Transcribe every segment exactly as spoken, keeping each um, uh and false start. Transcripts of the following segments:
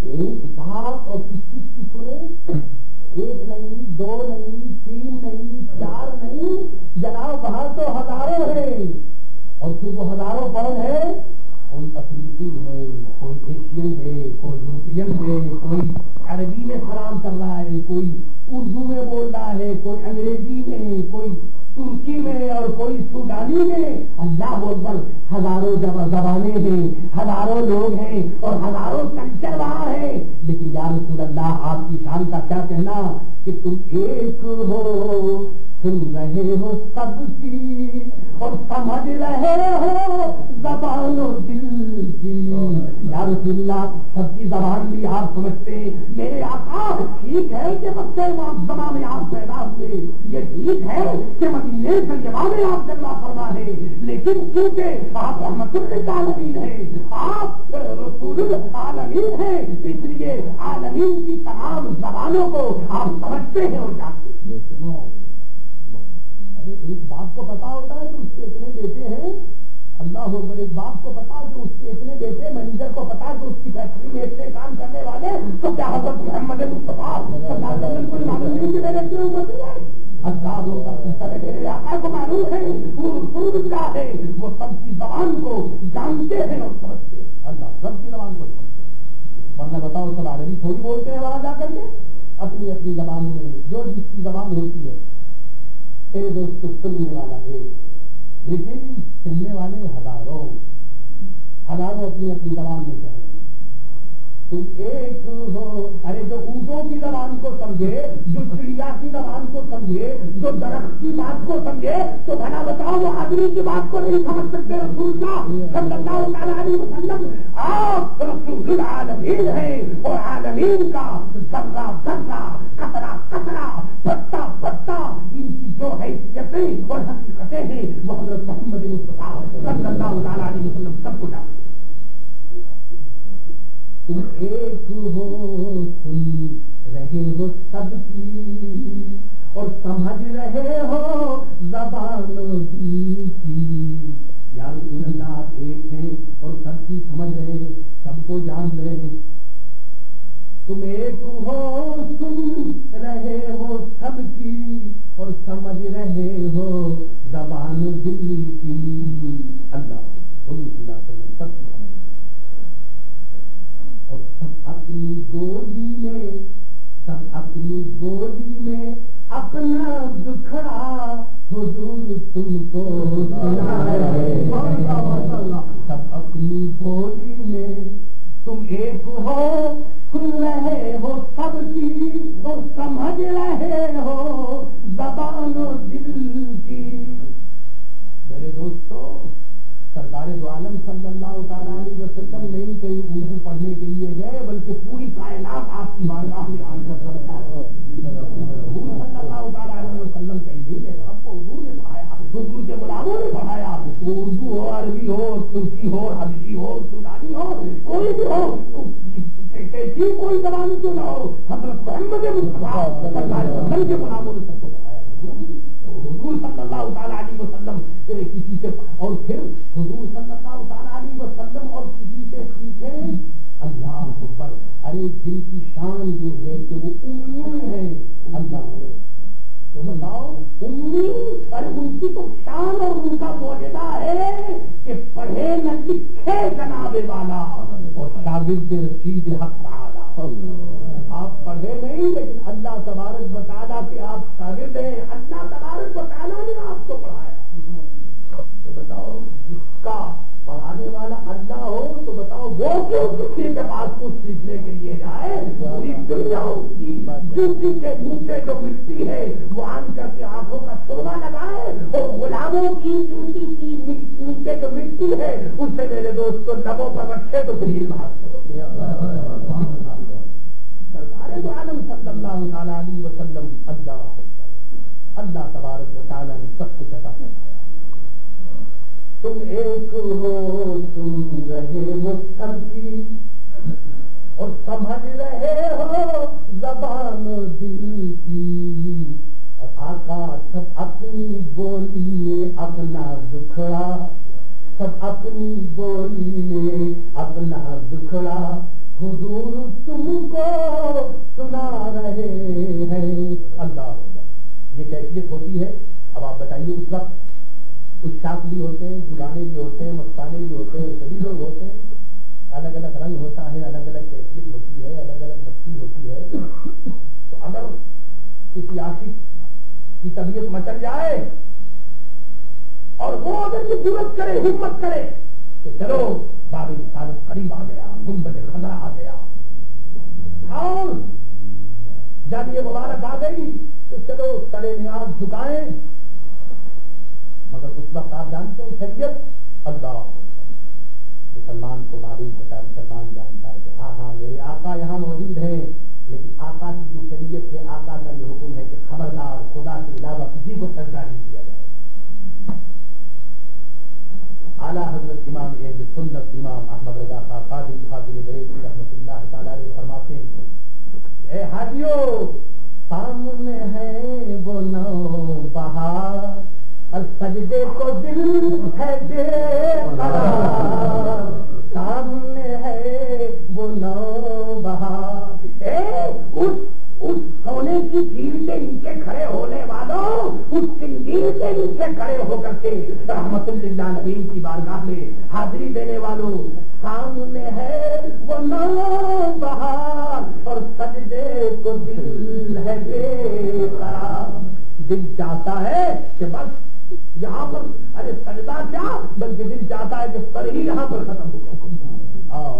ایک بات اور کس کس کی سنے؟ ایک نہیں، دو نہیں، تین نہیں، چار نہیں، جناب وہاں تو ہزاروں ہیں. اور پھر وہ ہزاروں کون ہے؟ کوئی افریقی ہے، کوئی ایشین ہے، کوئی یورپین ہے، کوئی عربی میں سلام کر رہا ہے، کوئی اردو میں بول رہا ہے، کوئی انگریزی میں، کوئی ترکی میں اور کوئی سوڈانی میں. اللہ اکبر، ہزاروں زبانیں ہیں، ہزاروں لوگ ہیں اور ہزاروں کلچر وہاں ہے. لیکن یا رسول اللہ آپ کی شان کا کیا کہنا کہ تم ایک ہو، سن رہے ہو سب کی اور سمجھ رہے ہو زبان و دل کی. یا رسول اللہ سب کی زبان بھی آپ سمجھتے. میرے آقا ٹھیک ہے کہ بچے معظمہ میں آپ پیدا ہوئے، یہ ٹھیک ہے کہ مدینے طیبہ میں آپ جلوہ فرما ہے، لیکن کیونکہ آپ رحمت للعالمین ہیں، آپ رسول العالمین ہیں، اس لیے عالمین کی تمام زبانوں کو آپ سمجھتے ہیں اور جانتے ہیں. ارے ایک باپ کو پتا ہوتا ہے کہ اس کے اتنے بیٹے ہیں. اللہ اکبر، ایک باپ کو پتا کہ اس کے اتنے بیٹے، مینیجر کو پتا کہ اس کی فیکٹری میں اتنے کام کرنے والے، تو کیا حضرت محمد مصطفیٰ صلی اللہ علیہ وسلم کو معلوم نہیں کہ میرے اتنے امت ہے؟ اللہ میرے آقا کو معلوم ہے، وہ رسول اللہ ہے، وہ سب کی زبان کو جانتے ہیں اور سمجھتے ہیں. اللہ سب کی زبان کو سمجھتے ہیں. ورنہ بتاؤ سب عربی تھوڑی بولتے ہیں وہاں جا کر کے، اپنی اپنی زبان میں جو جس کی زبان ہوتی ہے. اے دوست سننے والا ہے، لیکن کہنے والے ہزاروں ہزاروں اپنی اپنی زبان میں کہہ رہے ہیں. تم ایک ہو. ارے جو اونٹوں کی زبان کو سمجھے، جو چڑیا کی زبان کو سمجھے، جو درخت کی بات کو سمجھے، تو بھلا بتاؤ وہ آدمی کی بات کو نہیں سمجھ سکتے. رسول اللہ صلی اللہ علیہ وسلم آپ رسول العالمین ہیں، اور عالمین کا ذرہ ذرہ، قطرہ قطرہ، پتا پتا، ان کی جو حیثیتیں اور حقیقتیں ہیں وہ حضرت محمد مصطفیٰ صلی اللہ علیہ وسلم سب کو جانتے. تم ایک ہو، سن رہے ہو سب کی اور سمجھ رہے ہو زبان و دل کی. یا رسول اللہ آپ ایک ہیں اور سب کی سمجھ رہے، سب کو جان رہے. تم ایک ہو، سن رہے ہو سب کی اور سمجھ رہے ہو زبان و دل کی. اللہ اللہ سب کی سمجھ اور سب اپنی گودی میں، سب اپنی گودی میں اپنا دکھڑا حضور تم کو سنائے. سب اپنی گودی میں تم ایک ہو، سن رہے ہو سب کی اور سمجھ رہے ہو زبان و دل کی. میرے دوستو، سرکار دو عالم صلی اللہ تعالیٰ علیہ وسلم نہیں کہیں اردو پڑھنے کے لیے گئے، بلکہ پوری کائنات آپ کی بارگاہ میں آن کر رکھا. حضور صلی اللہ تعالیٰ علیہ وسلم کہیں گے سب کو حضور نے پڑھایا، حضور کے غلاموں نے پڑھایا. وہ اردو ہو، عربی ہو، ترکی ہو، حبشی ہو، سودانی ہو، کوئی بھی ہو، کیسی کوئی زبان کیوں نہ ہو، حضرت محمد مصطفیٰ صلی اللہ علیہ وسلم کے غلاموں نے سب کو پڑھایا. حضور صلی اللہ تعالیٰ علیہ وسلم کسی سے، اور پھر حضور صلی اللہ تعالیٰ علیہ وسلم اور کسی سے سیکھیں. اللہ اکبر. ارے جن کی شان یہ ہے کہ وہ امی ہے، اللہ تو بتاؤ امی، ارے ان کی تو شان اور ان کا موجودہ ہے کہ پڑھے نہ لکھے جناب والا اور شاگرد رشید حق تعالی. آپ پڑھے نہیں لیکن اللہ تبارک و تعالیٰ کے آپ شاگرد ہیں. اللہ تبارک و تعالیٰ نے آپ کو پڑھایا. تو بتاؤ جس کا پڑھانے والا اللہ ہو تو بتاؤ وہ کیوں کسی کے پاس کچھ سیکھنے کے لیے جائے. پوری دنیا کی جوتی کے نیچے جو مٹی ہے وہ آن کر کے آنکھوں کا سرما لگائے، اور غلاموں کی جوتی کی نیچے جو مٹی ہے ان سے میرے دوست کو لبوں پر رکھے تو پھر یہ بات سرکار دو عالم صلی اللہ تعالیٰ علیہ وسلم. اللہ اللہ تبارک و تعالیٰ نے سب کچھ عطا فرمایا. تم ایک ہو، سن رہے ہو سب کی اور سمجھ رہے ہو زبان و دل کی. اور آقا سب اپنی بولی میں اپنا دکھڑا، سب اپنی بولی میں اپنا دکھڑا حضور تم کو سنا رہے ہیں. اللہ یہ کیفیت ہوتی ہے. اب آپ بتائیے اس وقت کچھ شاخ بھی ہوتے ہیں, دیوانے بھی ہوتے ہیں, مستانے بھی ہوتے ہیں, سبھی لوگ ہوتے ہیں, الگ الگ رنگ ہوتا ہے, الگ الگ کیفیت ہوتی ہے, الگ الگ مستی ہوتی ہے. تو اگر کسی عاشق کی طبیعت مچل جائے اور وہ اگر یہ جرأت کرے, ہمت کرے کہ چلو باب رسالت قریب آ گیا, گنبد خضرا آ گیا, اور جب یہ مبارک آ گئی تو چلو سرے نیاز جھکائیں, مگر اس وقت آپ جانتے ہیں شریعت اللہ مسلمان کو معلوم ہوتا ہے, مسلمان جانتا ہے کہ ہاں ہاں میرے آقا یہاں موجود ہیں, لیکن آقا کی جو شریعت ہے, آقا کا یہ حکم ہے کہ خبردار خدا کے علاوہ کسی کو سجدہ نہیں کیا جائے. اعلیٰ حضرت امام اہل سنت امام احمد رضا خان قادری خادم بریلوی رحمۃ اللہ تعالی علیہ فرماتے ہیں, اے حاجیو سامنے ہے وہ نو بہار, اور سجدے کو دل ہے بے قرار, سامنے ہے وہ نو بہار. اے اس اس سونے کی چیل کے نیچے کھڑے ہونے والوں, اس سنگیر کے نیچے کھڑے ہو کر کے رحمت اللہ نبیم کی بارگاہ میں حاضری دینے والوں, سامنے ہے وہ نو بہار اور سجدے کو دل ہے بے قرار. دل چاہتا ہے کہ بس یہاں پر ارے سجدہ کیا, بلکہ دل چاہتا ہے کہ سر ہی یہاں پر ختم ہو.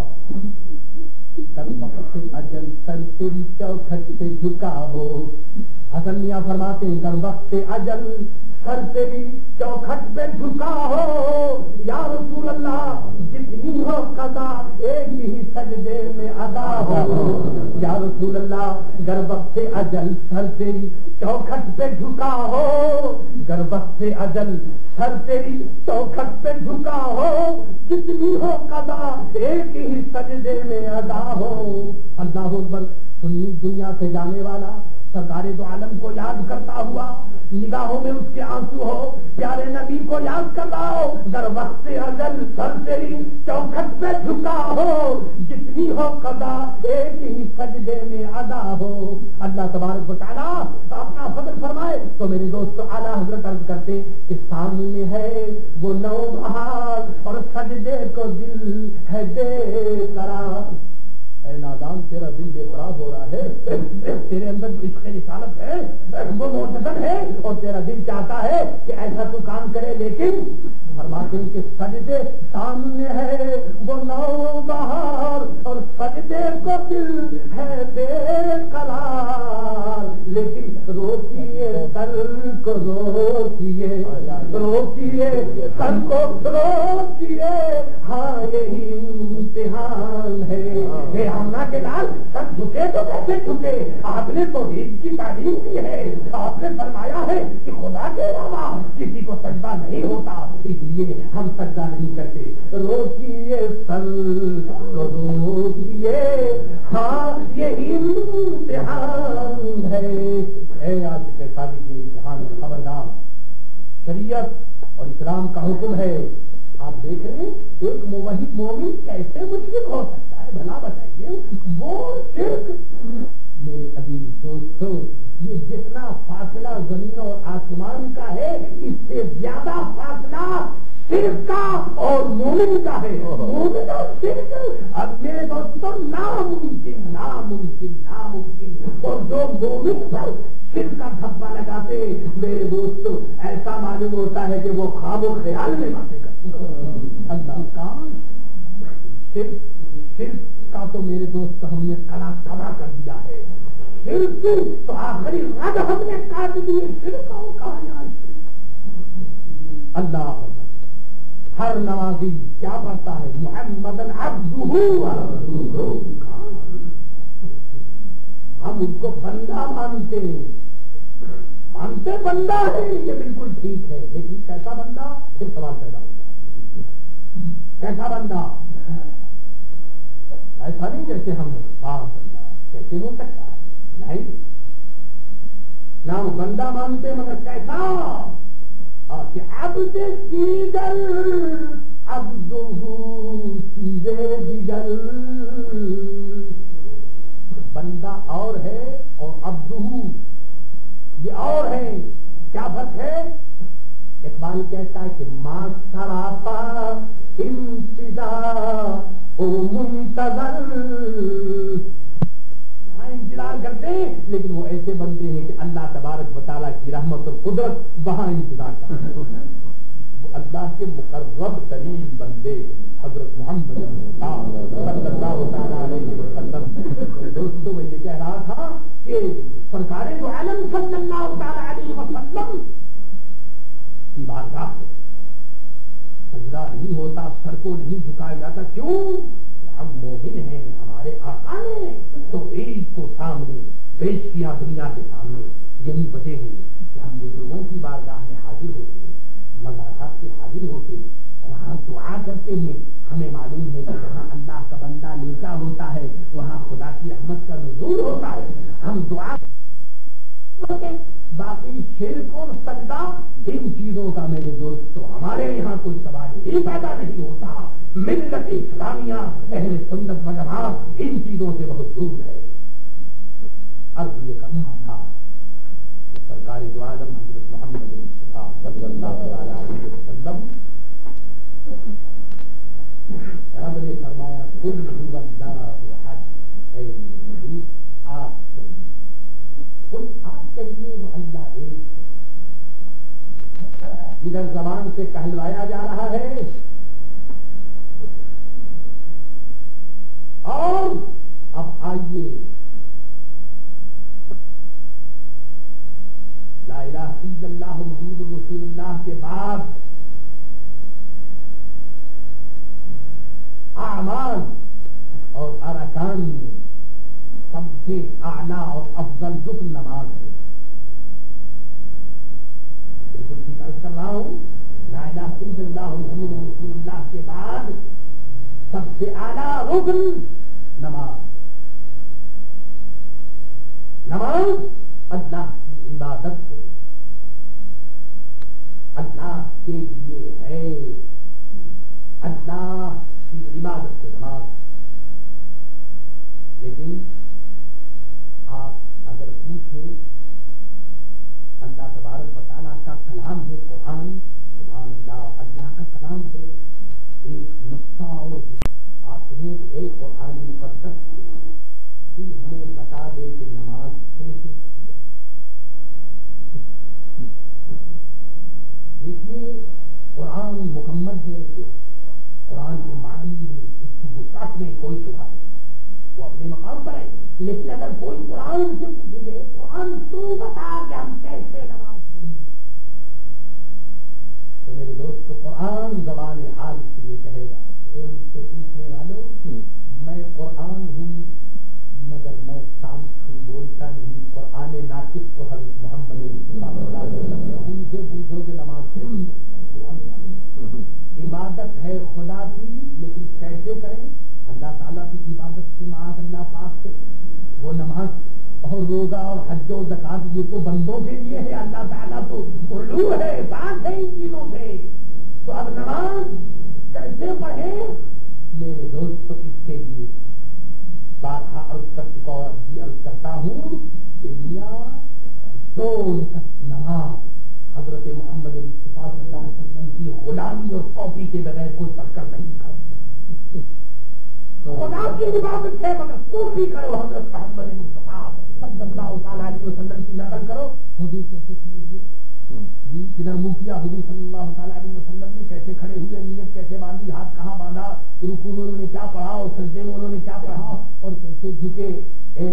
کل وقت اجل سر تیری چوکھٹ سے جھکا ہو. حسن میاں فرماتے ہیں کل وقت اجل سر تیری چوکھٹ پہ جھکا ہو, یا رسول اللہ جتنی ہو قضا ایک ہی سجدے میں ادا ہو. یا رسول اللہ گر وقت اجل سر تیری چوکھٹ پہ جھکا ہو, گر وقت اجل سر تیری چوکھٹ پہ جھکا ہو, جتنی ہو قضا ایک ہی سجدے میں ادا ہو. اللہ اکبر. سنی دنیا سے جانے والا سرکار دو عالم کو یاد کرتا ہوا, نگاہوں میں اس کے آنسو ہو, پیارے نبی کو یاد کر رہا ہو, در وقت اجل سر تیری چوکھٹ پہ جھکا ہو, جتنی ہو قضا ایک ہی سجدے میں ادا ہو. اللہ تبارک و تعالیٰ اپنا فضل فرمائے. تو میرے دوست اعلیٰ حضرت عرض کرتے کہ سامنے ہے وہ نو بہار اور سجدے کو دل ہے بے قرار. اے نادان تیرا دل بے قرار ہو رہا ہے, تیرے اندر جو عشق رسالت ہے وہ معتدل ہے, اور تیرا دل چاہتا ہے کہ ایسا تو کام کرے, لیکن فرماتے ہیں کہ سجدے سامنے ہے وہ نو بہار اور سجدے کو دل ہے بے قرار. لیکن روکیے سر کو روکیے, روکیے سر کو روکیے, ہاں یہی امتحان ہے. آمنا کے لال سر جھکے تو کیسے جھکے؟ آپ نے تو عید کی تعلیم کی ہے, آپ نے فرمایا ہے کہ خدا کے علاوہ کسی کو سجدہ نہیں ہوتا, اس لیے ہم سجدہ نہیں کرتے. روکیے سر کو روکیے, ہاں یہی امتحان ہے. اے آج کے شادی کے امتحان خبردار, شریعت اور اسلام کا حکم ہے. آپ دیکھ رہے ہیں ایک موحد مومن کیسے مشرک ہو سکتا ہے, بھلا بتائیے. وہ شرک, میرے عزیز دوستو, یہ جتنا فاصلہ زمین اور آسمان کا ہے اس سے زیادہ فاصلہ شرک کا اور مومن کا ہے. مومن اور شرک اب میرے دوستوں ناممکن ناممکن ناممکن. اور جو مومن پر شرک کا دھبا لگاتے میرے دوستو, ایسا معلوم ہوتا ہے کہ وہ خواب و خیال میں باتیں کرتے. اللہ کا شرک شرک کا تو میرے دوست ہم نے کلا کبا کر دیا ہے. شرک تو آخری رگ ہم نے کاٹ دیے. شرک اور کہاں اللہ. ہر نمازی کیا پڑھتا ہے؟ محمد عبدہ ورسولہ. ہم ان کو بندہ مانتے ہیں, مانتے بندہ ہے, یہ بالکل ٹھیک ہے, لیکن کیسا بندہ؟ پھر سوال پیدا ہوتا ہے. کیسا بندہ؟ ایسا نہیں جیسے ہم باپ بندہ کیسے ہو سکتا ہے, نہیں. نہ بندہ مانتے مگر کیسا کہ عبد دیگر عبدہ چیز دیگر. یہ اور ہے. کیا فرق ہے؟ اقبال کہتا ہے کہ ماں سراپا انتظار او منتظر، یہاں انتظار کرتے ہیں لیکن وہ ایسے بندے ہیں کہ اللہ تبارک و تعالیٰ کی رحمت اور قدرت وہاں انتظار کرتے ہیں. اللہ کے مقرب ترین بندے حضرت محمد صلی اللہ تعالیٰ علیہ وسلم. دوستو میں یہ کہہ رہا تھا کہ سرکار دو عالم صلی اللہ تعالیٰ علیہ وسلم کی بارگاہ میں سجدہ نہیں ہوتا، سر کو نہیں جھکایا جاتا. کیوں؟ ہم مومن ہیں، ہمارے آقا نے تو عید کو سامنے پیش کیا دنیا کے سامنے. یہی وجہ ہے کہ ہم بزرگوں کی بارگاہ میں حاضر ہوتے ہیں، مزارات سے حاضر ہوتے ہیں، وہاں دعا کرتے ہیں. ہمیں معلوم ہے کہ جہاں اللہ کا بندہ لیٹا ہوتا ہے وہاں خدا کی رحمت کا نزول ہوتا ہے. ہم دعا باقی شرک اور سجدہ ان چیزوں کا میرے دوستو ہمارے یہاں کوئی سوال ہی پیدا نہیں ہوتا. ملت اسلامیہ اہل سنت و جماعت ان چیزوں سے بہت دور ہے. عرض یہ کرنا تھا سرکار دو عالم حضرت محمد مصطفیٰ صلی اللہ علیہ وسلم رب نے فرمایا کل هو اللہ احد، اے نبی آپ کل آپ کہیے وہ اللہ ایک ہے. ادھر زبان سے کہلوایا جا رہا ہے اور اب آئیے لا الہ الا اللہ محمد رسول اللہ کے بعد اعمال اور ارکان میں سب سے اعلیٰ اور افضل رکن نماز ہے. بالکل ٹھیک عرض کر رہا ہوں. لا الہ الا اللہ محمد رسول اللہ کے بعد سب سے اعلیٰ رکن نماز. نماز اللہ کی عبادت ہے، اللہ کے لیے ہے، اللہ کی عبادت سے نماز. لیکن آپ اگر پوچھیں اللہ تبارک و تعالیٰ کا کلام ہے قرآن، سبحان اللہ اللہ کا کلام ہے. ایک نقطہ اور آپ کہیں کہ ایک قرآن مقدس بھی ہمیں بتا دے کہ نماز کیسے پڑھی جائے. دیکھیے قرآن مکمل ہے، قرآن کے معنی میں اس کی وسعت میں کوئی شبہ نہیں، وہ اپنے مقام پر ہے. لیکن اگر کوئی قرآن سے پوچھے گئے قرآن تو بتا کہ ہم کیسے نماز پڑھیں، تو میرے دوست قرآن زبان حال کے لیے کہے گا اے مجھ سے پوچھنے والوں میں قرآن ہوں مگر میں سانپ ہوں، بولتا نہیں. قرآن ناطق کو حضرت محمد صلی اللہ علیہ وسلم نے ان سے پوچھو کہ نماز کیسے عبادت ہے خدا کی، لیکن کیسے کریں؟ اللہ تعالیٰ کی عبادت سے معاذ اللہ پاک سے. وہ نماز اور روزہ اور حج و زکات یہ تو بندوں کے لیے ہے، اللہ تعالیٰ تو علو ہے، پاک ہے ان چیزوں سے. تو اب نماز کیسے پڑھیں میرے دوست؟ تو اس کے لیے بارہا عرض کر چکا اور اب بھی عرض کرتا ہوں کہ میاں دو رکعت نماز حضرت محمد مصطفیٰ صلی اللہ علیہ وسلم کی غلامی اور کاپی کے بغیر کوئی پڑھ کر نہیں کر. خدا کی عبادت ہے مگر کاپی کرو حضرت محمد مصطفیٰ صلی اللہ تعالیٰ علیہ وسلم کی نقل کرو. حضور کیسے کھڑے ہوئے جی جدھر منہ کیا حضور صلی اللہ تعالیٰ علیہ وسلم نے کیسے کھڑے ہوئے، نیت کیسے باندھی، ہاتھ کہاں باندھا، رکوع میں انہوں نے کیا پڑھا اور سجدے میں انہوں نے کیا پڑھا اور کیسے جھکے. اے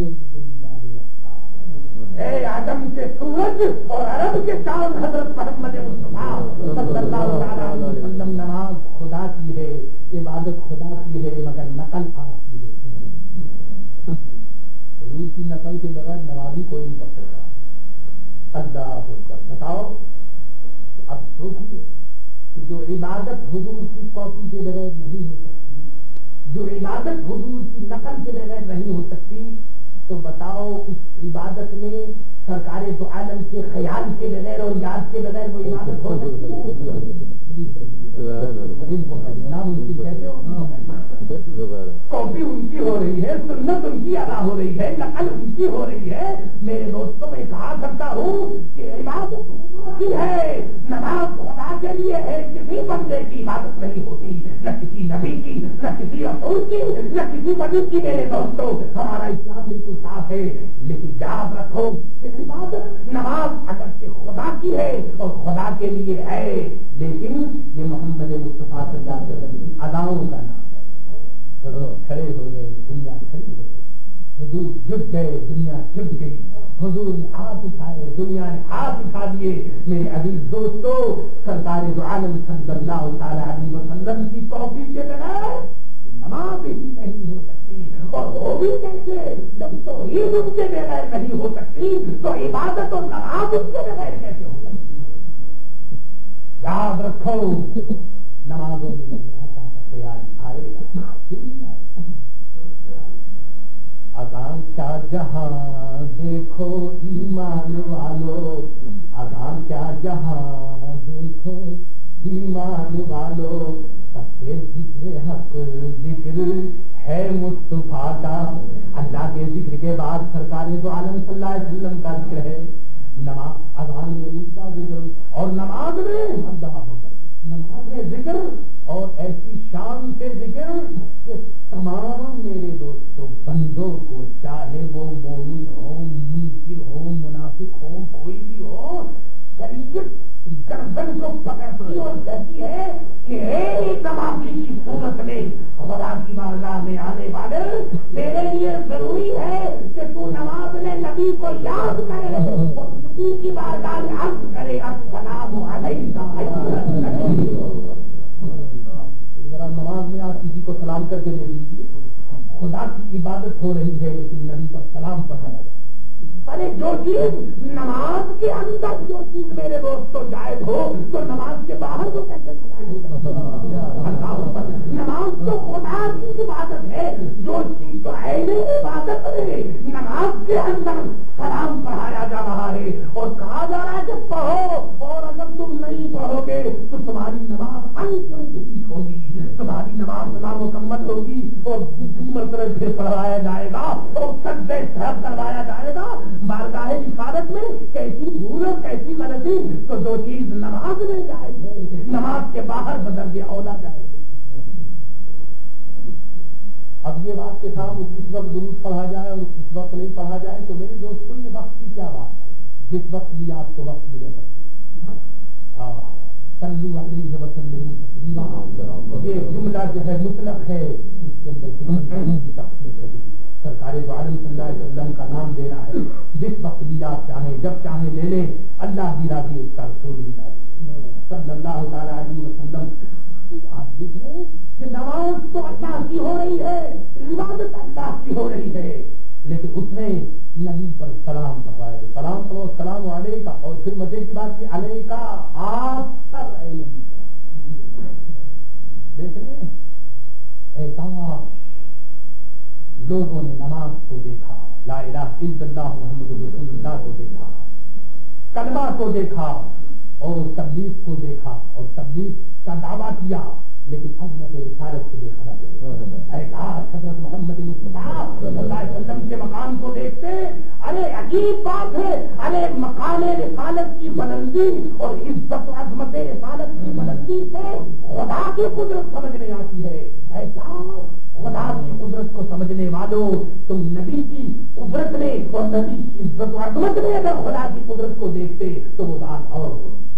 اے آدم کے سورج اور عرب کے چاند حضرت محمد مصطفیٰ صلی اللہ تعالیٰ علیہ وسلم. نماز خدا کی ہے، عبادت خدا کی ہے مگر نقل آپ کی ہے. حضور کی نقل کے بغیر نمازی کوئی نہیں پڑھ سکتا. اللہ اکبر. بتاؤ اب سوچیے جو عبادت حضور کی کاپی کے بغیر نہیں ہو سکتی، جو عبادت حضور کی نقل کے بغیر نہیں ہو سکتی، تو بتاؤ اس عبادت میں سرکار دو عالم کے خیال کے بغیر اور یاد کے بغیر وہ عبادت ہو سکتی ہے؟ ناممکن کہتے ہو. کاپی ان کی ہو رہی ہے، سنت ان کی ادا ہو رہی ہے، نقل ان کی ہو رہی ہے. میرے دوستوں میں کہا کرتا ہوں کہ عبادت خدا کی ہے، نماز خدا کے لیے ہے، کسی بندے کی عبادت نہیں ہوتی، نہ کسی نبی کی، نہ کسی رسول کی، نہ کسی ولی کی. میرے دوستوں ہمارا اسلام بالکل صاف ہے، لیکن یاد رکھو کہ عبادت نماز اگرچہ خدا کی ہے اور خدا کے لیے ہے، لیکن یہ محمد مصطفیٰ صلی اللہ علیہ وسلم کی اداؤں کا نام ہے. کھڑے ہو گئے، دنیا کھڑی ہو گئی، حضور جھک گئے، دنیا جھک گئی، حضور نے ہاتھ اٹھائے، دنیا نے ہاتھ اٹھا دیے. میرے عزیز دوستو، سرکار دو عالم صلی اللہ تعالی علیہ وسلم کی توفیق کے بغیر نماز ہی نہیں ہو سکتی، اور وہ بھی کیسے جب توحید ان کے بغیر نہیں ہو سکتی تو عبادت اور نماز ان کے بغیر کیسے ہو سکتی. یاد رکھو نمازوں میں آتا کا خیال آئے گا، کیوں نہیں آئے گا. اذان کیا جہاں دیکھو ایمان والو، اذان کیا جہاں دیکھو ایمان والو، سب سے ذکر حق ذکر ہے مصطفیٰ کا. اللہ کے ذکر کے بعد سرکار دو عالم صلی اللہ علیہ وسلم کا ذکر ہے. نماز اذان میں ان کا ذکر اور نماز میں نماز میں ذکر اور ایسی شان سے ذکر کہ تمام میرے دوستوں بندوں کو، چاہے وہ مومن ہو، منکر ہو، منافق ہو، کوئی بھی ہو، شریعت گردن کو پکڑتی اور کہتی ہے کہ اے نمازی کی صورت میں خدا کی بارگاہ میں آنے والے، تیرے لیے ضروری ہے کہ تو نماز میں نبی کو یاد کرے اور نبی کی بارگاہ میں عرض کرے السلام علیکم. ذرا نماز میں آپ کسی کو سلام کر کے دے دیجیے. خدا کی عبادت ہو رہی ہے لیکن نبی پر سلام پڑھایا جائے. ارے جو چیز نماز کے اندر جو چیز میرے دوستوں جائز ہو تو نماز کے باہر وہ کیسے جائز ہو سکتا؟ نماز تو خدا کی عبادت ہے، جو چیز تو عین عبادت ہے نماز کے اندر سلام پڑھایا جا رہا ہے اور کہا جا رہا ہے کہ پڑھو، اور اگر تم نہیں پڑھو گے تو تمہاری نماز انکمپلیٹ ہوگی، تمہاری نماز نامکمل ہوگی اور دوسری مرتبہ پھر پڑھوایا جائے گا اور سجدے سر کروایا جائے گا بارگاہ رسالت میں. کیسی بھول اور کیسی غلطی. تو جو چیز نماز میں جائز ہے نماز کے باہر بدرجہ اولا جائز ہے. اب یہ بات کے ساتھ کس وقت درود پڑھا جائے اور کس وقت نہیں پڑھا جائے تو میرے دوستوں یہ وقت کی کیا بات ہے. جس وقت بھی آپ کو وقت ملے پڑتی صلو علیہ وسلم تسلیما، یہ جملہ جو ہے مطلق ہے، اس کے اندر سرکار دو عالم صلی اللہ علیہ وسلم کا نام دینا ہے. جس وقت بھی آپ چاہیں، جب چاہیں لے لیں، اللہ بھی راضی، اس کا رسول بھی راضی صلی اللہ تعالی علیہ وسلم. آپ دیکھ رہے ہیں کہ نماز تو اللہ کی ہو رہی ہے، عبادت اللہ کی ہو رہی ہے، لیکن اس نے نبی پر سلام پڑھوایا. سلام پڑھو، السلام علیکہ، اور پھر مزے کی بات کی علیکہ آپ پر اے نبی. دیکھ رہے ہیں احتمام لوگوں نے نماز کو دیکھا، لا الہ الا اللہ محمد رسول اللہ کو دیکھا، کلمہ کو دیکھا اور تبلیغ کو دیکھا اور تبلیغ کا دعویٰ کیا، لیکن عظمت رسالت سے دیکھا نہ گیا. اے کاش حضرت محمد مصطفیٰ صلی اللہ علیہ وسلم کے مقام کو دیکھتے. ارے عجیب بات ہے، ارے مقام رسالت کی بلندی اور عزت و عظمت رسالت کی بلندی سے خدا کی قدرت سمجھ میں آتی ہے. اے کاش خدا کی قدرت کو سمجھنے والوں، تم نبی کی قدرت میں اور نبی کی عزت و عظمت میں اگر خدا کی قدرت کو دیکھتے تو وہ بات اور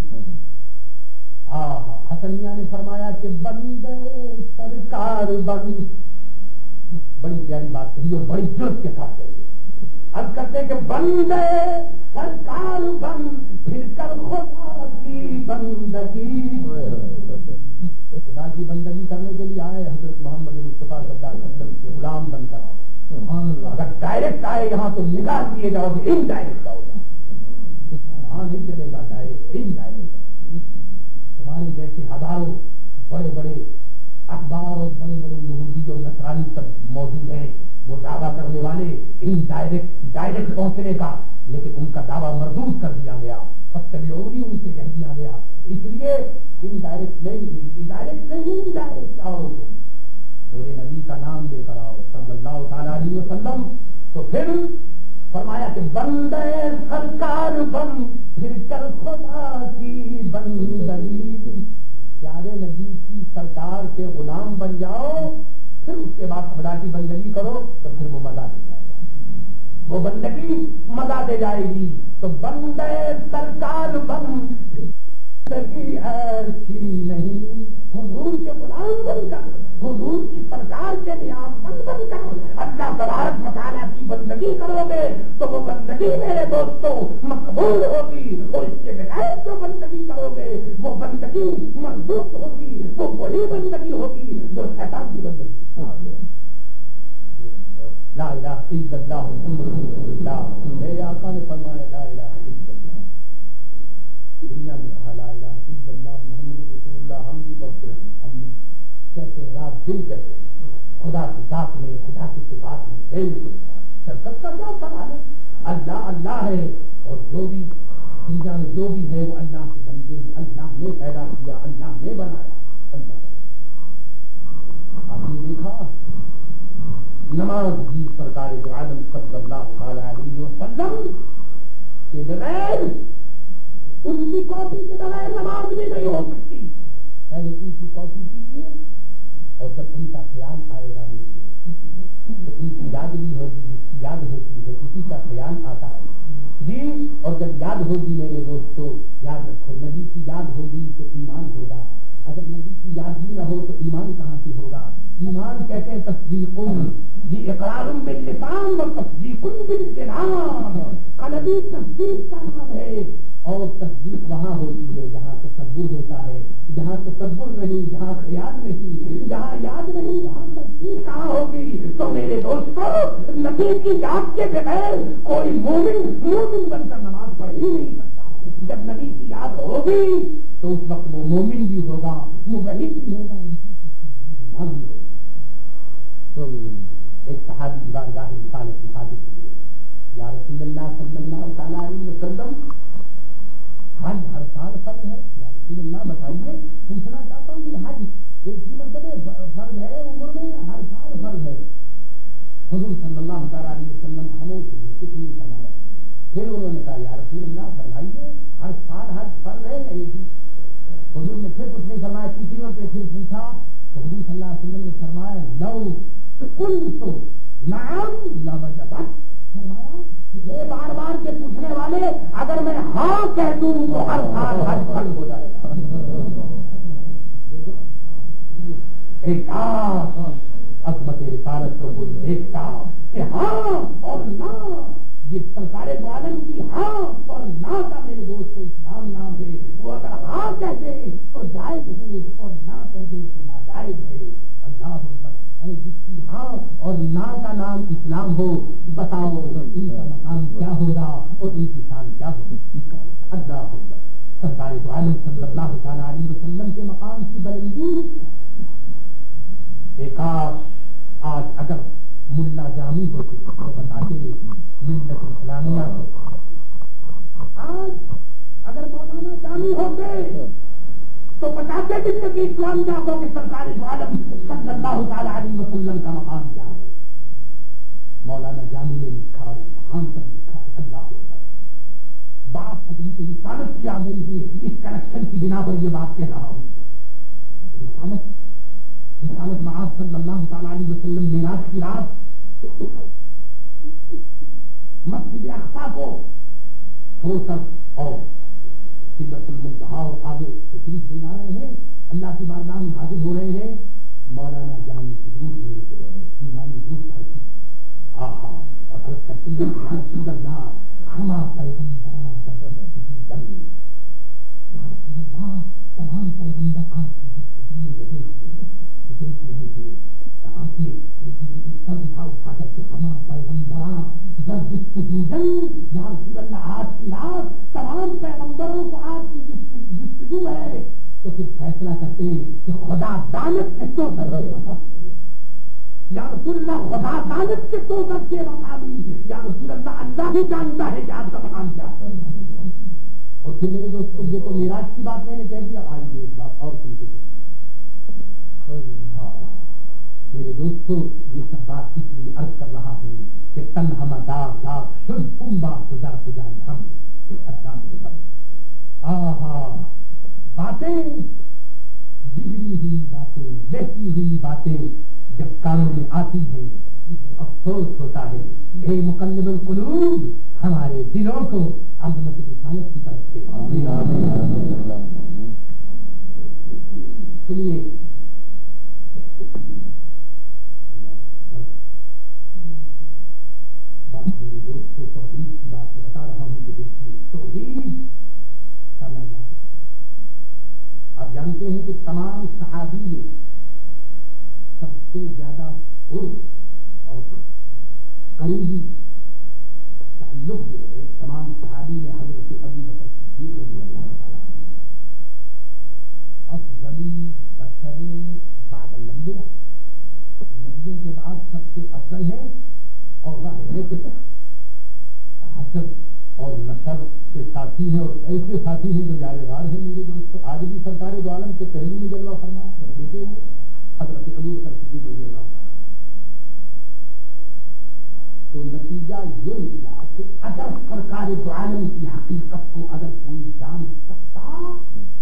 حسنیہ نے فرمایا کہ بندے سرکار بند، بڑی پیاری بات کہی اور بڑی جرت کے ساتھ کہیے. اب کرتے کہ بندے سرکار بند پھر کر خدا کی بندگی. خدا کی بندگی کرنے کے لیے آئے حضرت محمد مصطفیٰ صلی اللہ علیہ وسلم کے غلام بن کر آؤ. اگر ڈائریکٹ آئے یہاں تو نگاہ کیے جاؤ گے، ان ڈائریکٹ آؤ گے، ہاں نہیں چلے گا ڈائریکٹ، ان ڈائریکٹ. تمہارے جیسے ہزاروں بڑے بڑے اخبار اور بڑے بڑے یہودی اور نصرانی سب موجود ہیں، وہ دعویٰ کرنے والے ان ڈائریکٹ ڈائریکٹ پہنچنے کا، لیکن ان کا دعویٰ مردود کر دیا گیا، فتوی ان سے کہہ دیا گیا. اس لیے ان ڈائریکٹ نہیں، ڈائریکٹ نہیں، ان ڈائریکٹ آؤ. میرے نبی کا نام لے کر آؤ صلی اللہ تعالیٰ علیہ وسلم. تو پھر فرمایا کہ بندے سرکار بن پھر کر خدا کی بندگی. پیارے نبی کی سرکار کے غلام بن جاؤ پھر اس کے بعد خدا کی بندگی کرو تو پھر وہ مزہ دے جائے گا, وہ بندگی مزہ دے جائے گی. تو بندے سرکار بن زندگی ایسی نہیں, حضور کے غلام بن کر حضور کی سرکار کے نیاز مند بن کر اللہ تبارک و تعالیٰ کی بندگی کرو گے تو وہ بندگی میرے دوستوں مقبول ہوگی, اور اس کے بغیر جو بندگی کرو گے وہ بندگی مردود ہوگی, وہ وہی بندگی ہوگی جو شیطان کی بندگی. لا الہ الا اللہ محمد رسول اللہ. میرے آقا نے فرمایا لا الہ الا اللہ. دنیا میں کہا لا الہ الا اللہ محمد رسول اللہ, ہم بھی پڑھتے ہیں, ہم بھی کہتے ہیں, رات دن کہتے ہیں, خدا کی ذات میں خدا کی صفات میں بالکل شرکت کا کیا سوال ہے. اللہ اللہ ہے, اور جو بھی دنیا میں جو بھی ہے وہ اللہ کے بندے ہیں, اللہ نے پیدا کیا, اللہ نے بنایا. اللہ آپ نے دیکھا نماز بھی سرکار دو عالم صلی اللہ علیہ وسلم کے بغیر, ان کی کاپی کے بغیر نماز بھی نہیں ہو سکتی. پہلے ان کی کاپی کیجیے, اور جب ان کا خیال آئے گا تو ان کی یاد بھی ہوگی, جس کی یاد ہوتی ہے اسی کا خیال آتا ہے جی. اور جب یاد ہوگی میرے دوستو, یاد رکھو نبی کی یاد ہوگی تو ایمان ہوگا, اگر نبی کی یاد ہی نہ ہو تو ایمان کہاں سے ہوگا. ایمان کہتے ہیں تصدیق جی, اقرار باللسان و تصدیق بالجنان. قلبی تصدیق کا نام ہے, اور تصدیق وہاں ہوتی ہے جہاں تصور ہوتا ہے, جہاں تصور نہیں, جہاں خیال نہیں, جہاں یاد نہیں, وہاں تصدیق کہاں ہوگی. تو میرے دوستو نبی کی یاد کے بغیر کوئی مومن مومن بن کر نماز پڑھ ہی نہیں سکتا. جب نبی کی یاد ہوگی تو اس وقت وہ مومن بھی ہوگا, موحد بھی ہوگا, ایمان بھی ہوگا. ایک صحابی بارگاہ رسالت میں حاضر ہوئے, یا رسول اللہ صلی اللہ تعالیٰ علیہ وسلم, حج ہر سال فرض ہے, یا رسول اللہ بتائیے, پوچھنا چاہتا ہوں کہ حج ایک ہی مرتبہ فرض ہے عمر میں یا ہر سال فرض ہے. حضور صلی اللہ تعالیٰ علیہ وسلم خاموش ہوئے, کچھ نہیں فرمایا. پھر انہوں نے کہا یا رسول اللہ فرمائیے ہر سال حج فرض ہے یا ایک ہی. حضور نے پھر کچھ نہیں فرمایا. تیسری مرتبہ پھر پوچھا تو حضور صلی اللہ علیہ وسلم نے فرمایا لو قلت نعم لوجبت. فرمایا یہ بار بار کے پوچھنے والے اگر میں ہاں کہہ دوں تو ہر سال حج فرض ہو جائے گا. ایک عظمت رسالت کو کوئی دیکھتا کہ ہاں اور نہ, یہ سرکار دو عالم کی ہاں اور نہ کا میرے دوستو اسلام نام ہے. وہ اگر ہاں کہہ دے تو جائز ہے, اور نہ کہہ دے تو ناجائز ہے. اللہ اکبر. جس کی ہاں اور نہ کا نام اسلام ہو, بتاؤ ان کا مقام کیا ہوگا اور ان کی شان کیا ہوگی. اللہ اکبر. سرکار دو عالم صلی اللہ تعالیٰ علیہ وسلم کے مقام کی بلندی ایک آج اگر ملا جامی ہوتے تو بتاتے ملت اسلامیہ کو, آج اگر مولانا جامی ہوتے تو بتاتے زندگی اسلامیہ کو کہ سرکار دو عالم صلی اللہ تعالیٰ علیہ وسلم کا مقام کیا ہے. مولانا جامی نے لکھا اور مقام پر لکھا ہے. اللہ اکبر. باپ اپنی رسالت کیا میری ہے, اس کنیکشن کی بنا پر یہ بات کہہ رہا ہوں. رسالت رسالت معاذ صلی اللہ تعالیٰ علیہ وسلم میراث کی رات مسجد اقصی کو چھوڑ کر اور سدرۃ المنتہا اور آگے تشریف لے جا رہے ہیں, اللہ کی بارگاہ میں حاضر ہو رہے ہیں. مولانا جامی کی روح میرے ایمانی روح بھرتی آہا اور عرض کرتے ہیں یا رسول اللہ ہما پیغمبر یا رسول اللہ تمام پیغمبر آپ کی لگے ہوئے دیکھ رہے تھے. آنکھیں سر اٹھا اٹھا کر کے ہما پیغمبراں درد سجودن یا رسول اللہ آج کی رات تمام پیغمبروں کو آپ کی جستجو ہے. تو پھر فیصلہ کرتے ہیں کہ خدا دانت کے تو درد یا رسول اللہ خدا دانت کے تو درد کے مقامی یا رسول اللہ اللہ ہی جانتا ہے کہ آپ کا مقام کیا ہے. اور پھر میرے دوستوں یہ تو معراج کی بات میں نے کہہ دیا. آئیے ایک بات اور سنتے ہیں. ہاں میرے دوستو یہ سب بات اس لیے عرض کر رہا ہوں کہ تن ہم داغ داغ شد تمبا تجا تجا ہم آہا باتیں بگڑی ہوئی باتیں بہتی ہوئی باتیں جب کانوں میں آتی ہیں افسوس ہوتا ہے. اے مقلب القلوب ہمارے دلوں کو عظمت رسالت کی طرف سے سنیے. بات میرے دوستوں توحید کی بات میں بتا رہا ہوں کہ دیکھیے توحید کا میں جانتا ہوں. آپ جانتے ہیں کہ تمام صحابی میں سب سے زیادہ قرب اور قریبی تعلق جو ہے تمام صحابی میں حضرت ابو بکر صدیق رضی اللہ تعالیٰ عنہ افضلی بشر بعد الانبیاء نبیوں کے بعد سب سے افضل ہے. اور ظاہر ہے کہ حشر اور نشر کے ساتھی ہیں اور ایسے ساتھی ہیں جو جارغار ہیں میرے دوستوں. آج بھی سرکار دو عالم کے پہلو میں جلوہ فرما دیتے ہوئے حضرت ابو بکر صدیق رضی اللہ تعالیٰ. تو نتیجہ یہ نکلا کہ اگر سرکار دو عالم کی حقیقت کو اگر کوئی جان سکتا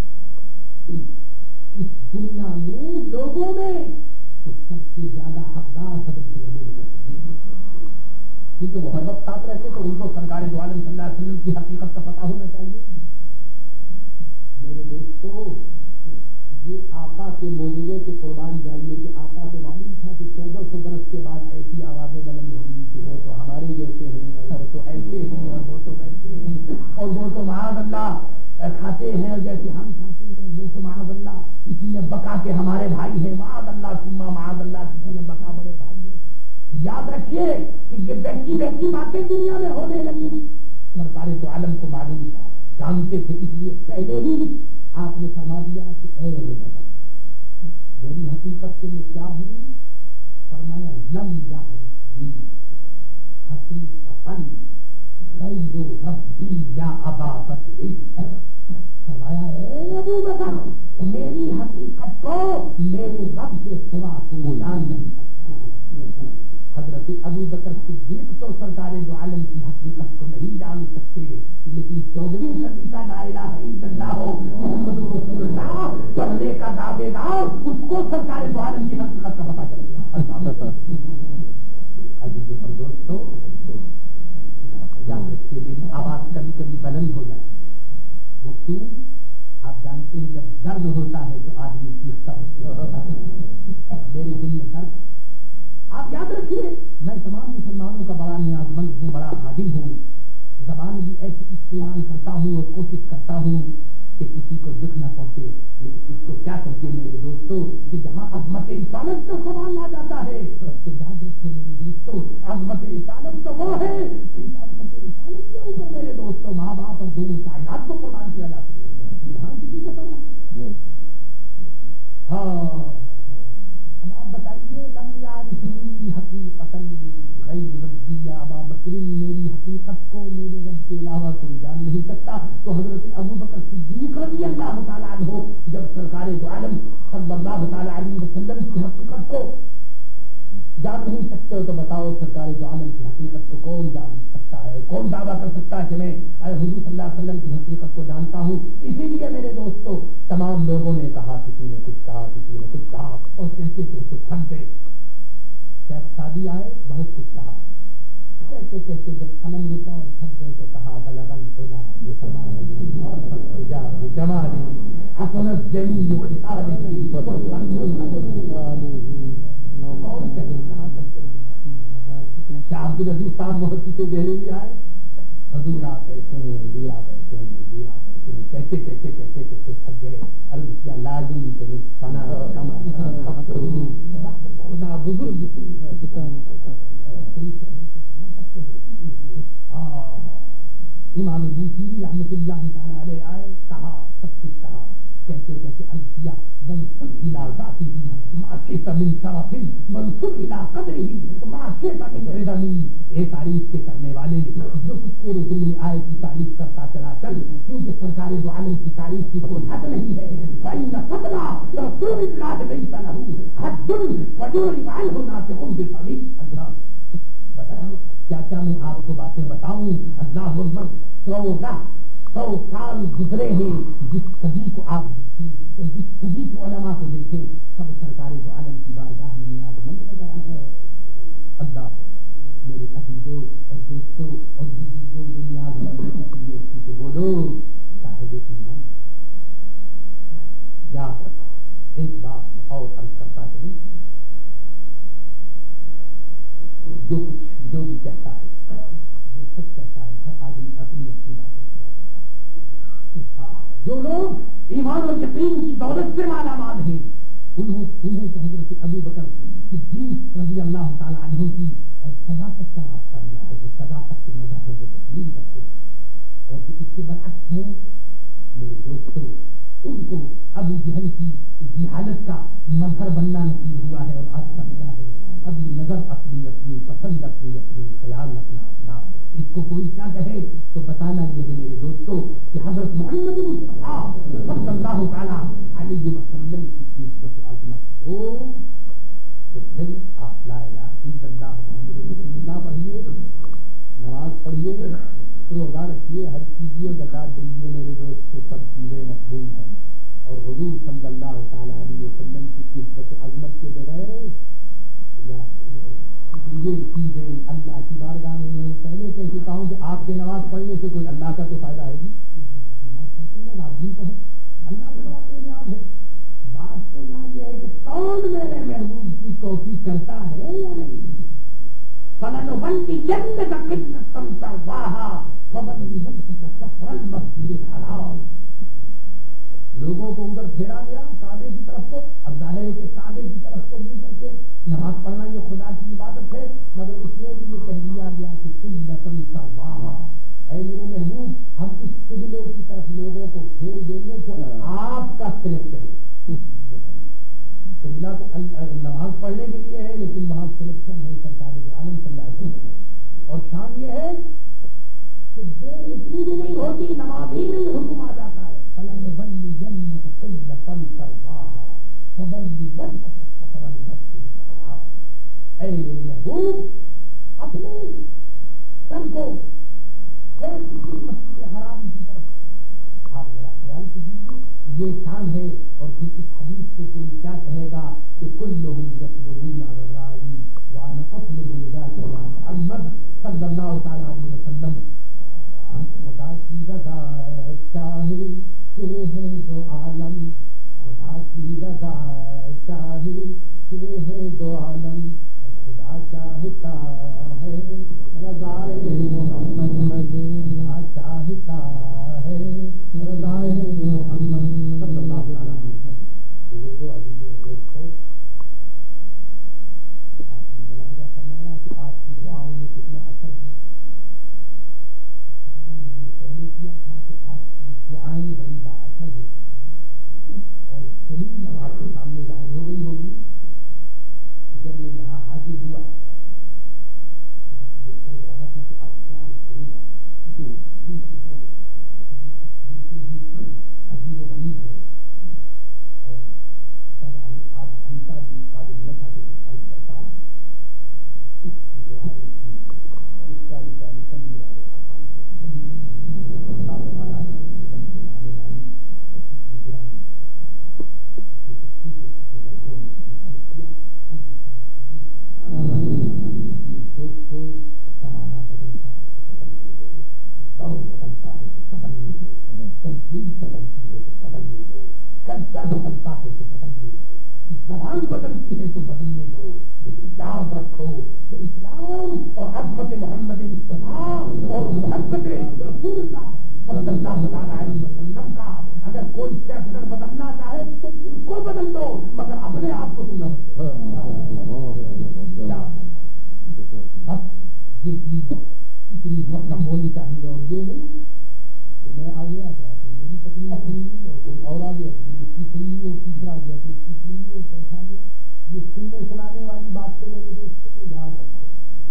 اس دنیا میں لوگوں میں تو سب سے زیادہ حقدار حضرت ابو بکر صدیق، کیونکہ وہ ہر وقت ساتھ رہتے تو ان کو سرکار دو عالم صلی اللہ علیہ وسلم کی حقیقت کا پتہ ہونا چاہیے. میرے دوستو یہ آقا کے معجزے کے قربان جائیے کہ آقا کو معلوم تھا کہ چودہ سو برس کے بعد ایسی آوازیں بلند ہوں گی کہ وہ تو ہمارے جیسے ہیں اور وہ تو ایسے ہیں اور وہ تو ویسے ہیں اور وہ تو معاذ اللہ کھاتے ہیں جیسے ہم کھاتے ہیں، وہ تو معاذ اللہ کسی نے بکا کے ہمارے بھائی ہیں، معاذ اللہ ثم معاذ اللہ کسی نے بکا بڑے بھائی ہیں. یاد رکھیے کہ یہ بہتی بہتی باتیں دنیا میں ہونے لگی. سرکار دو عالم کو معلوم تھا، جانتے تھے، اس لیے پہلے ہی آپ نے فرما دیا کہ اے ابو بکر میری حقیقت کے میں کیا ہوں. فرمایا لم یعرفنی حقیقتاً غیر ربی یا ابا بکر. فرمایا اے ابو بکر میری حقیقت کو میرے رب کے سوا کوئی جان نہیں سکتا. حضرت ابو بکر صدیق تو سرکار دو عالم کی حقیقت کو نہیں جان سکتے، لیکن چودہویں صدی کا لا الہ الا اللہ محمد رسول اللہ پڑھنے کا دعوے دار اس کو سرکار دو عالم کی حقیقت کا پتہ چل گیا. عزیزوں اور دوستوں یاد رکھیے میری آواز کبھی کبھی بلند ہو جاتی ہے. وہ کیوں؟ آپ جانتے ہیں جب درد ہوتا ہے تو آدمی چیختا ہوتا ہے. میرے دل میں درد. آپ یاد رکھیے میں تمام مسلمانوں کا بڑا نیاز مند ہوں، بڑا خادم ہوں. زبان بھی ایسی استعمال کرتا ہوں اور کوشش کرتا ہوں کہ کسی کو دکھ نہ پہنچے. لیکن اس کو کیا کہتے ہیں میرے دوستوں کہ جہاں عظمت رسالت کا سوال آ جاتا ہے تو یاد رکھو میرے دوستوں عظمت رسالت تو وہ ہے کہ عظمت رسالت کے اوپر میرے دوستوں ماں باپ اور دونوں کائنات کو قربان کیا جاتا ہے. یہاں کسی کا سوال. ہاں اب آپ بتائیے لم یعرفنی حقیقتاً غیر ربی یا ابا بکر میری حقیقت کو میرے رب کے علاوہ کوئی جان نہیں سکتا. تو حضرت ابو بکر صدیق رضی اللہ تعالیٰ عنہ جب سرکار دو عالم صلی اللہ تعالیٰ علیہ وسلم کی حقیقت کو جان نہیں سکتے تو بتاؤ سرکار دو عالم کی حقیقت کو کون جان سکتا ہے؟ کون دعویٰ کر سکتا ہے کہ میں حضور صلی اللہ علیہ وسلم کی حقیقت کو جانتا ہوں؟ اسی لیے میرے دوستوں تمام لوگوں نے کہا، کسی نے کچھ کہا کسی نے کچھ کہا اور کہتے کہتے تھک گئے. شیخ سعدی آئے بہت کچھ کہا، کہتے کہتے جب قلم رکا اور تھک گئے تو کہا بلغ العلا بجمال جمالی حسنت جمیل خصاله کون کہے کہاں تک شاہ عبدالعزیز صاحب محسوس دہلوی آئے، حضور آپ ایسے ہیں، حضور آپ ایسے ہیں، حضور آپ ایسے ہیں، کہتے کہتے کہتے کہتے تھک گئے. عرض کیا لازم کرو فنا کما خدا بزرگ امام بوصیری رحمۃ اللہ تعالی علیہ آئے، کہا سب کچھ کہا، کہتے کہتے عرض کیا شئت من شرف منصب الى قدره ما شئت من عظمی. اے تعریف کے کرنے والے جو کچھ تیرے دل میں آئے کی تعریف کرتا چلا چل, کیونکہ سرکار دو عالم کی تعریف کی کوئی حد نہیں ہے. فإن فضل رسول اللہ ليس له حد فجرب عنه ناطق بالفضل. اللہ بتائیں کیا کیا میں آپ کو باتیں بتاؤں. اللہ اکبر. چودہ سو سال گزرے ہیں جس صدی کو آپ دیکھیں, جس صدی کے علماء کو دیکھیں, سب سرکار دو عالم کی بارگاہ میں نیاز مند نظر آئے. اللہ میرے عزیزوں اور دوستوں اور بزرگوں جو نیاز مند ہے بولو صاحب ایمان. یا ایک بات اور عرض کرتا چلوں, جو کچھ جو بھی کہتا ہے وہ سچ کہتا ہے. ہر آدمی اپنی اپنی باتیں کیا کرتا ہے. ہاں جو لوگ ایمان اور یقین کی دولت سے مالا مال ہیں انہوں انہیں تو حضرت ابو بکر صدیق رضی اللہ تعالی عنہ کی صداقت کا واسطہ ملا ہے. وہ صداقت کے مزہ ہے وہ تسلیم کرتے ہیں. اور جو اس کے برعکس ہیں میرے دوستوں ان کو ابو جہل کی جہالت کا مظہر بننا نصیب ہوا ہے اور آج کا ملا ہے. ابھی نظر اپنی اپنی پسند اپنی اپنی خیال رکھنا اپنا. اس کو کوئی کیا کہے تو بتانا یہ ہے میرے دوستوں کہ حضرت محمد مصطفیٰ صلی اللہ تعالیٰ علیہ وسلم کی عزت و عظمت ہو تو پھر آپ لا الہ الا اللہ محمد رسول اللہ پڑھیے, نماز پڑھیے, روزہ رکھیے, حج کیجیے, زکات دیجیے. میرے دوستوں سب چیزیں مقبول ہیں اور حضور صلی اللہ تعالیٰ علیہ وسلم کی عزت و عظمت کے بغیر یہ چیزیں اللہ کی بارگاہ میں میں پہلے کہہ چکا ہوں کہ آپ کے نماز پڑھنے سے کوئی اللہ کا تو فائدہ ہے. نماز پڑھتے ہیں آدمی کو ہے اللہ کے بات میں یاد ہے. بات تو یہاں یہ ہے کہ کون میرے محبوب کی کوشش کرتا ہے یا نہیں. فلنبنی جنت قلت ترضاها فبنی وجهك شطر المسجد الحرام. لوگوں کو ادھر پھیرا گیا کعبے کی طرف کو. اب ظاہر ہے کہ کعبے کی طرف کو منہ کر کے نماز پڑھنا یہ خدا کی عبادت ہے, مگر اس میں بھی یہ کہہ دیا گیا کہ قلت ترضاها, اے میرے محبوب ہم اس قبلے کی طرف لوگوں کو پھیر دیں گے جو آپ کا سلیکٹ ہے. قبلہ تو نماز پڑھنے کے لیے ہے لیکن وہاں سلیکشن ہے سرکار دو عالم صلی اللہ علیہ وسلم. اور شان یہ ہے کہ دیر اتنی بھی نہیں ہوتی نماز ہی نہیں حکم آ جاتا ہے. فلنبلغنك قلة ترضاها فبلغ وجهك شطر المسجد الحرام. اے میرے محبوب اپنے سر کو مسجد حرام کی طرف آپ ذرا خیال کیجیے. یہ شان ہے. اور پھر اس حدیث کو کوئی کیا کہے گا کہ کلہم یطلبون الرائی وانا اطلب ذاک یا محمد صلی اللہ تعالی علیہ وسلم. خدا کی رضا چاہتے ہیں دو عالم, خدا کی رضا چاہتے ہیں دو عالم, خدا چاہتا ہے رضائے محمد, خدا چاہتا ہے رضائے محمد صلی اللہ تعالیٰ علیہ وسلم. بزرگوں عزیزوں دوستوں آپ نے ملاحظہ فرمایا کہ آپ کی دعاؤں میں کتنا اثر ہے. میں نے پہلے کیا تھا کہ آپ کی دعائیں بڑی با اثر ہوتی اور دلیل آپ کے سامنے ظاہر ہو گئی ہوگی. جب میں یہاں حاضر ہوا یہ سوچ رہا تھا کہ آپ کیا کروں گا. عجیب و غریب ہے اور بظاہر آپ گھنٹہ بھی قابل نہ تھا کہ کچھ عرض کرتا. دعائیں تھیں اور اس کا نکالی کم نہیں رہا بدلتی ہے تو بدلنے دو. یاد رکھو کہ اسلام اور عظمت محمد مصطفیٰ اور محبت رسول اللہ صلی اللہ تعالیٰ علیہ وسلم کا اگر کوئی چیپٹر بدلنا چاہے تو ان کو بدل دو مگر اپنے آپ کو سنو. بس یہ چیز اتنی محکم ہونی چاہیے اور یہ نہیں کہ میں آ گیا تھا میری تکلیف ہوئی اور کوئی اور آ گیا اس کی سنی اور تیسرا آ گیا تو اس کی سنی اور چوتھا آ گیا. یہ سننے سنانے والی بات سے میرے دوستوں کو یاد رکھو،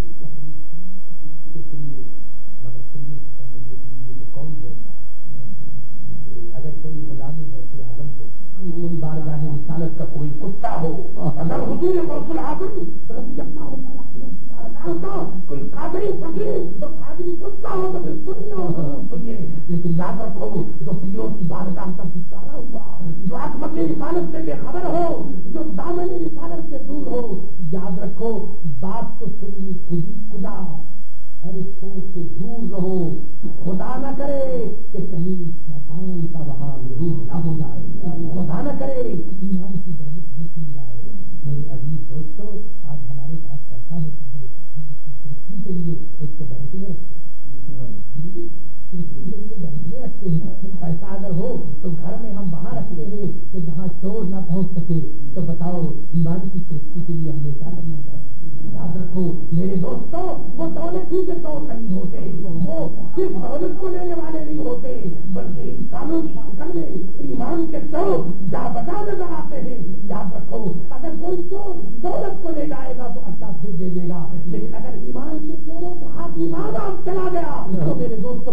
سنیے مگر سننے سے پہلے دیکھ لیجیے کہ کون بول رہا ہے۔ اگر کوئی غلام غوث اعظم ہو، کوئی بارگاہ رسالت کا کوئی کتا ہو، اگر حضور غوث اعظم رضی اللہ تعالیٰ عنہ کی بارگاہ کا کوئی قادری فقیر اور قادری کتا ہو تو پھر سنیے سنیے، لیکن یاد رکھو جو پیروں کی بارگاہ کا پکارا ہوا، جو عظمت رسالت سے بے خبر ہو، جو دامن رسالت سے دور ہو، یاد رکھو بات تو سننی خودی خدا اور اس سوچ سے دور رہو، خدا نہ کرے کہ کہیں شیطان کا وہاں ضرور نہ ہو جائے، خدا نہ کرے ایمان کی دولت نہ چھین جائے۔ میرے عزیز دوستو، آج ہمارے پاس پیسہ ہوتا ہے سیفٹی کے لیے اس کو بینک میں رکھتے ہیں، سیفٹی کے لیے بینک میں رکھتے ہیں۔ پیسہ اگر ہو تو گھر میں ہم وہاں رکھتے ہیں کہ جہاں چور نہ پہنچ سکے، تو بتاؤ ایمان کی سیفٹی کے لیے ہمیں کیا کرنا چاہیے؟ یاد رکھو میرے دوستوں، وہ دولت ہی کے چور نہیں ہوتے، وہ صرف دولت کو لینے والے نہیں ہوتے، بلکہ انسانوں کی شکل میں ایمان کے چور جا بجا نظر آتے ہیں۔ یاد رکھو اگر کوئی چور دولت کو لے جائے گا تو اللہ پھر دے دے گا، لیکن اگر ایمان کے چوروں کے ہاتھ ایمان آپ چلا گیا تو میرے دوستوں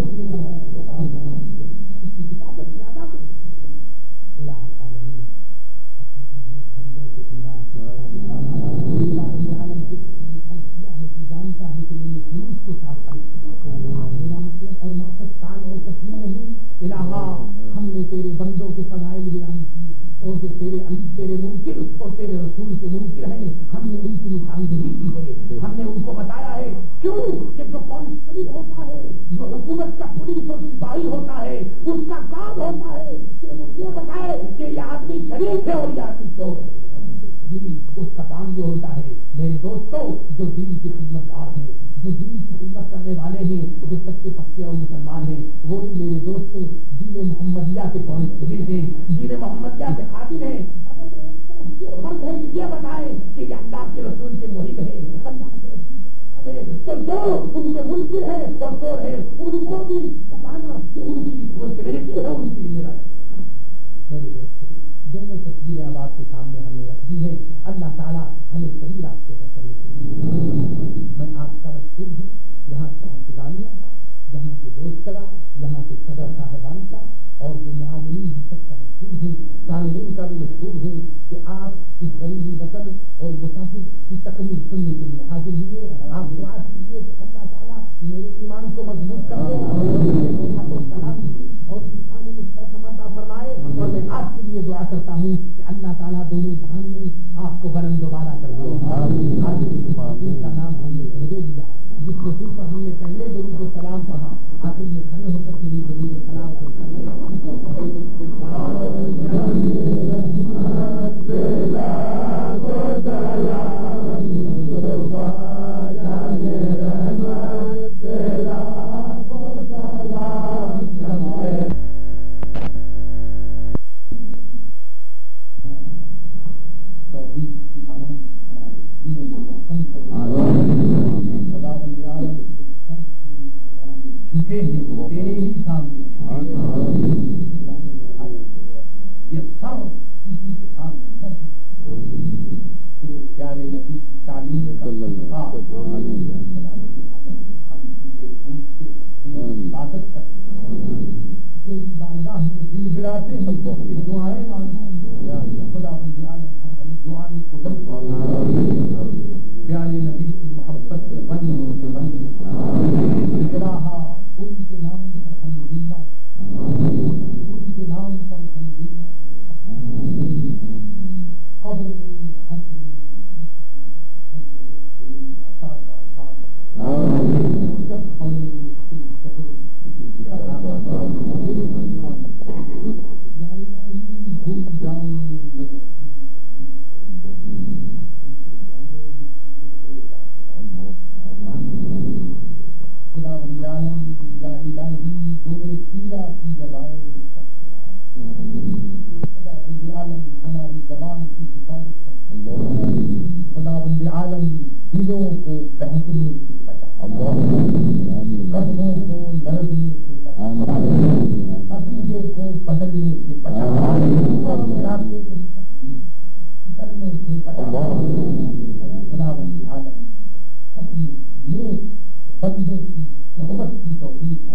حفاظت زیادہ کرو۔ الہ العالمین اپنے بندوں کے ایمان جانتا ہے کہ یہ خلوص کے ساتھ میرا مطلب اور مقصد کان اور تشریح نہیں، الہا ہم نے تیرے بندوں کے فضائل بیان کی اور جو تیرے تیرے منکر اور تیرے رسول کے منکر ہیں ہم نے ان کی نشاندہی کی ہے، ہم نے ان کو بتایا ہے کیوں کہ جو کانسٹیبل ہوتا ہے، جو حکومت کا پولیس اور سپاہی ہوتا ہے، اس کا کام ہوتا ہے کہ وہ یہ بتائے کہ یہ آدمی شریف ہے اور یہ آدمی چور ہے، جی اس کا کام یہ ہوتا ہے۔ میرے دوستوں جو دین کی خدمت گار ہیں، جو دین کی خدمت کرنے والے ہیں، جو سچے پکے اور مسلمان ہیں، وہ بھی میرے دوستوں دین محمدیہ کے کانسٹیبل ہیں، دین محمدیہ کے خادم ہیں۔ اگر وہ ایک طرف یہ فرض ہے کہ یہ بتائیں کہ یہ اللہ کے رسول کے محب ہے، اللہ کے رسول کے خلاف ہے، تو جو ان کے منکر ہے اور چور ہے ان کو بھی بتانا کہ ان کی رسپانسبلٹی ہے، ان کی ذمہ داری۔ میرے دوستوں دونوں تصویریں اب آپ کے سامنے ہم نے رکھ دی ہیں، اللہ تعالیٰ ہمیں صحیح راستے پر چلنے کی۔ میں آپ کا مشہور ہوں، یہاں کا انتظامیہ کا، یہاں کے دوست کا، یہاں کے صدر صاحبان کا اور جو معاونین ہیں سب کا مشہور ہوں، سامعین کا بھی مشہور ہوں کہ آپ اس غریبی وطن اور مسافر کی تقریر سننے کے لیے حاضر ہوئے۔ آپ دعا کیجیے کہ اللہ تعالیٰ میرے ایمان کو مضبوط کر دے اور سلامتی اور انسانی مستقبل عطا فرمائے، اور میں آپ کے لیے دعا کرتا ہوں کہ اللہ تعالیٰ دونوں جہان میں آپ کو بلند دوبارہ کر دے۔ آج کا نام ہم نے پہلے دیا، جس رسول پر ہم نے پہلے درود و سلام پڑھا، آخر میں کھڑے ہو کر میری درود و سلام جھکے ہیں وہ تیرے ہی سامنے، یہ سب کسی کے سامنے نہ جھکے، تیرے پیارے نبی کی تعلیم کا صدقہ ہم تجھے پوچھتے تیری عبادت کرتے تیری بارگاہ میں دل گراتے ہیں، دعائیں مانگتے ہیں، خدا بندی عالم ہماری دعائیں قبول پیارے نبی کی محبت سے بن سے بن ان کے نام پر الحمدللہ، ان کے نام پر الحمدللہ، قبر میں ہر عطا کا ساتھ جب پڑے مشکل شہر یا الہی بھول جاؤں نظر خدا بندی عالم یا الہی دور تیرا کی جبائے خدا بندی عالم ہماری زبان کی حفاظت کر، خدا بندی عالم دلوں کو بہکنے سے بچا، قدموں کو لرزنے سے بچا، عقیدے کو بدلنے سے بچا، اور علاقے کو بدلنے سے بچا۔ بندے کی صحبت کی توفیق